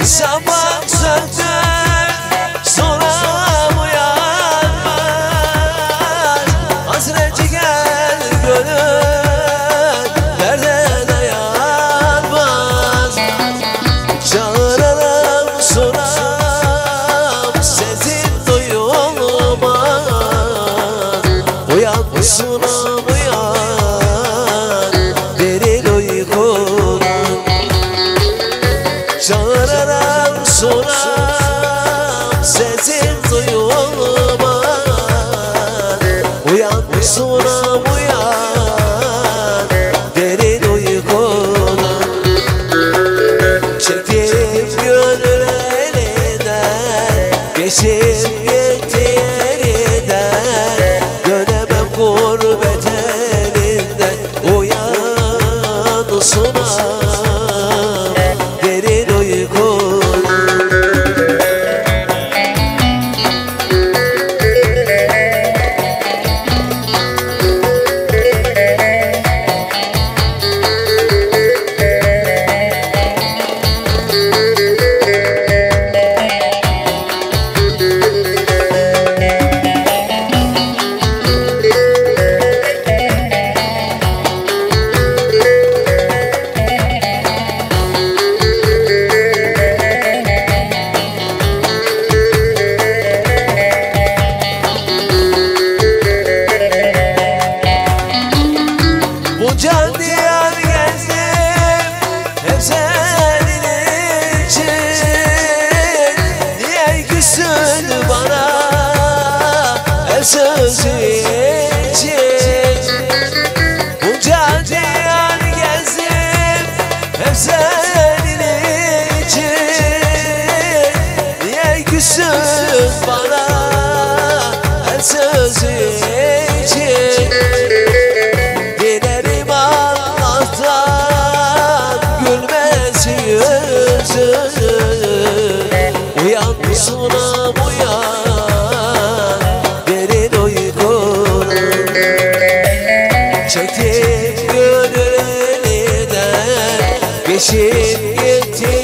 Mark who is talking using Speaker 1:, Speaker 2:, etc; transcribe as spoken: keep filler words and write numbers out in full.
Speaker 1: Sabah söndür sonra uyanmaz. Hasretçi gel gönül derde dayanmaz. Çağıralım soram sesin duyulmaz. Uyan sunam uyan derin uykudan. Çağırarak soram sesin duyulmaz. Uyan sunam uyan derin uykudan. Çektim gönül elinden, geçip gitti elinden. Dönemem gurbet elinden. Uyan sunam derin uykudan. Can diyar gezdim hep senin için. Niye küstün bana her sözü için? Bunca diyar gezdim hep senin için. Niye küstün bana her sözü için? Uyan sunam uyan derin uykudan. Çektim gönül elinden, geçip gitti